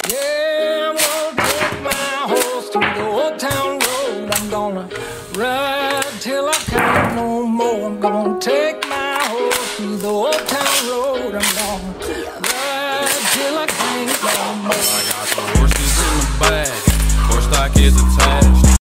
Yeah, I'm gonna take my horse through the old town road. I'm gonna ride till I can't no more. I'm gonna take my horse through the old town road. I'm gonna ride till I can't no more. I got the horses in the back, horse stock is attached.